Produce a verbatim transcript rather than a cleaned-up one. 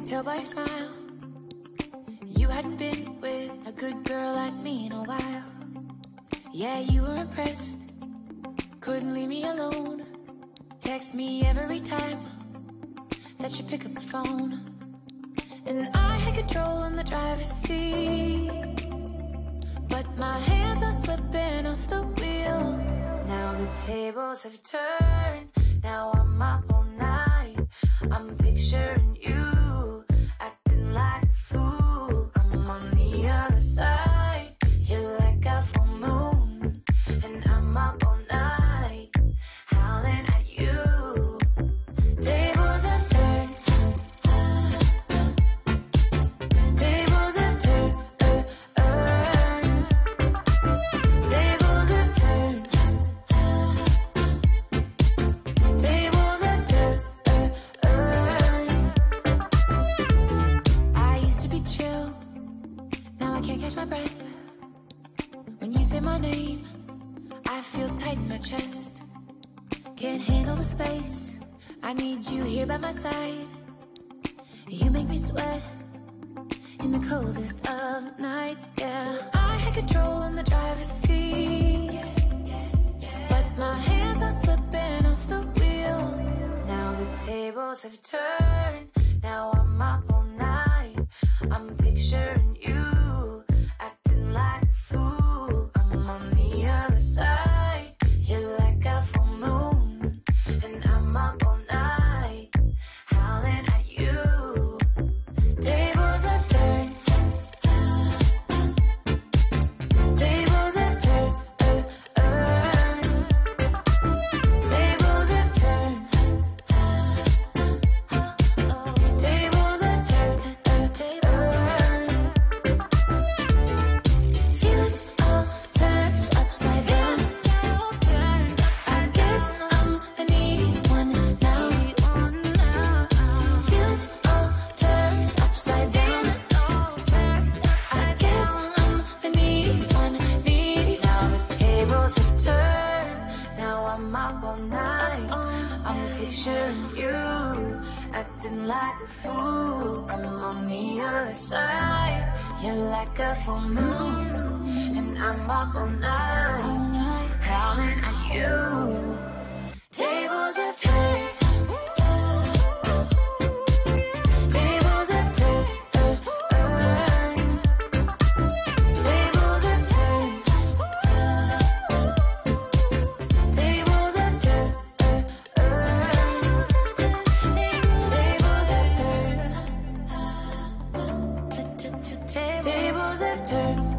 tell by your smile you hadn't been with a good girl like me in a while. Yeah, you were impressed, couldn't leave me alone. Text me every time that you pick up the phone. And I had control in the driver's seat, but my hands are slipping off the wheel. Now the tables have turned, now I'm up all night. I'm picturing you acting like a fool. I'm on the other side, you're like a full moon, and I'm up all night, howling at you. Tables have turned, tables have turned, uh, uh. Tables have turned, tables have turned, uh, uh. I used to be chill, now I can't catch my breath. When you say my name, I feel tight in my chest. Can't handle the space, I need you here by my side. You make me sweat in the coldest of nights, yeah. I had control in the driver's seat, but my hands are slipping off the wheel. Now the tables have turned, now I'm up all night. I'm picturing you acting like a fool. I'm on the other side, you're like a full moon, and I'm up all night, howling at you. Tables have turned, tables have turned, uh, uh. Tables have turned, tables have turned, uh, uh. Feelings all turned upside down. I guess I'm the needy one now. Feelings all turned upside down. I guess I'm the needy one, needy. Now the tables have turned, now I'm up all night. I'm picturing you acting like a fool. I'm on the other side, you're like a full moon, and I'm up all night, howling at you. Tables have turned, tables have turned, uh, uh. Tables have turned, tables have turned, uh, uh. Tables have turned, tables have turned.